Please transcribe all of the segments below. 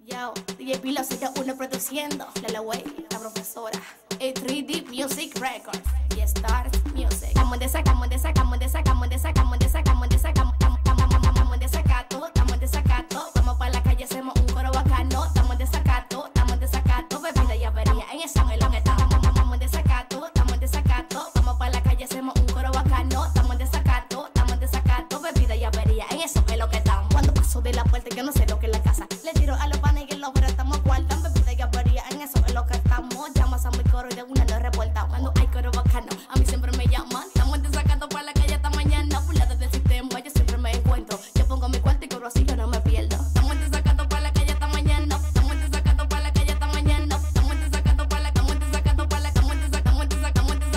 Yo, DJ Pilo 01 produciendo, La Way, la profesora, y 3D Music Records y Stars Music. Estamos de desacato, vamos para la calle, hacemos un coro bacano. Estamos de desacato, bebida y avería, en esa melón estamos. Estamos de desacato, vamos para la calle, hacemos un coro bacano. Estamos de desacato, bebida y avería, en eso es lo que estamos. Cuando paso de la puerta, yo no sé lo que es la casa, le tiro a los panes y los estamos guardando bebida y avería, en eso es lo que estamos. Llamas a mi coro y de una lo reporta. Cuando hay coro bacano, a mí siempre me llaman. Estamos de desacato para la calle hasta mañana, burlado del sistema, yo siempre me encuentro. Yo pongo mi cuarto y cobro así, yo no me pierdo. Estamos de desacato para la calle hasta mañana. Estamos de desacato para la calle hasta mañana. Estamos de desacato para la, estamos de desacato para la, estamos de desacato para la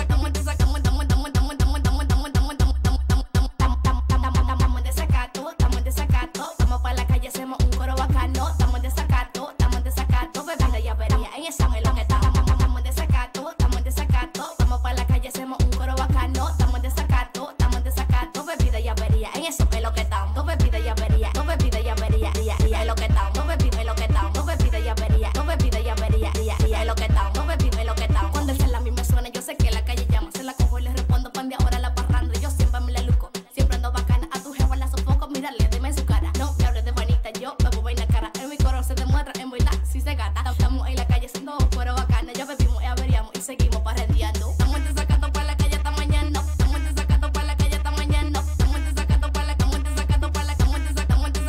calle, hacemos un coro bacano. Estamos de desacato, bebida y avería, en esa melón estamos. Estamos de desacato, vamos para la calle, hacemos un coro bacano. Estamos de desacato, bebida y avería, en eso es lo que estamos. Dos bebida y avería, es lo que estamos. Dos bebida es lo que estamos. Dos bebida y avería, es lo que estamos. Dos bebida es lo que estamos. Cuando el celular a mí me suena, yo sé que la calle llama. Se la cojo y le respondo, pan de ahora la parranda. Yo siempre me la luco, siempre ando bacana. A tu jefa la sofoco, mírale, dime su cara. No me hables de vanita, yo bebo vaina cara. En mi coro se demuestra, en bailar si se gata. Estamos en la calle haciendo coro bacana. Ya bebimos y averiamos y seguimos parrendeando. Estamos de desacato para la calle hasta mañana. Estamos de desacato para la calle hasta mañana. Estamos de desacato para la, estamos de desacato para la, estamos de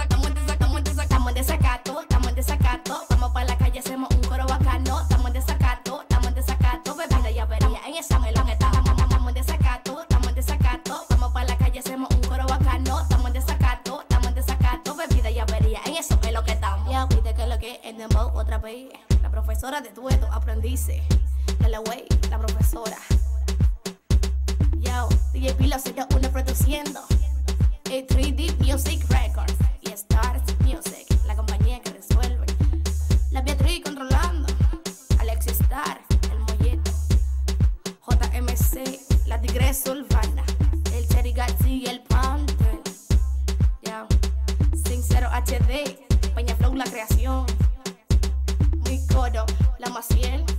desacato, vamos para la calle, hacemos un coro bacano. Estamos de desacato, bebida y avería, en esa melón estamos. Estamos de desacato, vamos para la calle, hacemos un coro bacano. Estamos de desacato, bebida y avería, en eso es lo que estamos. Ya pide que lo que es dembow otra vez. La profesora de dueto aprendice, La Way, la profesora. Yo, DJ Pilo 01 produciendo, y 3D Music Records y Stars Music, la compañía que resuelve. La Beatriz controlando, Alexis Star, el Molleto, JMC, la Tigresa Urbana, el Cherry García y el Panther. Ya, Sincero HD, Peña Flow, la creación. Mi coro, la Maciel.